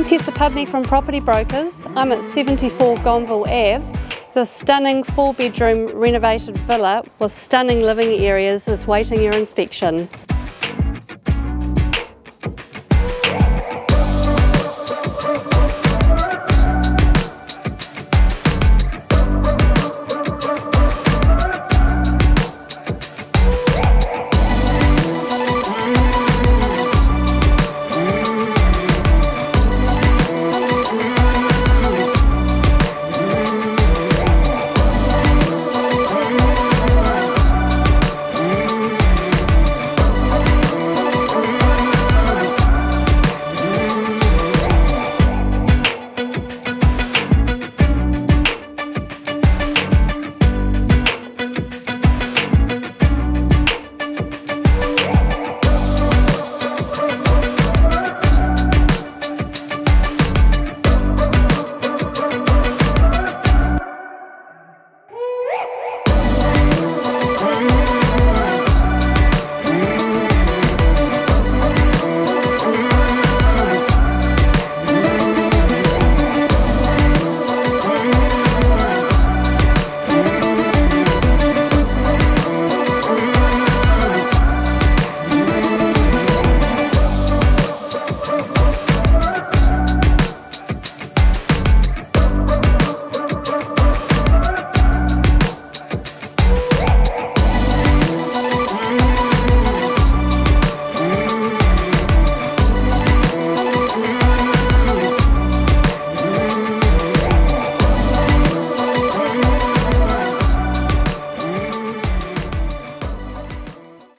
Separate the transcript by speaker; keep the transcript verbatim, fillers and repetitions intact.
Speaker 1: Tessa Pudney from Property Brokers. I'm at seventy-four Gonville Avenue. The stunning four bedroom renovated villa with stunning living areas is waiting your inspection.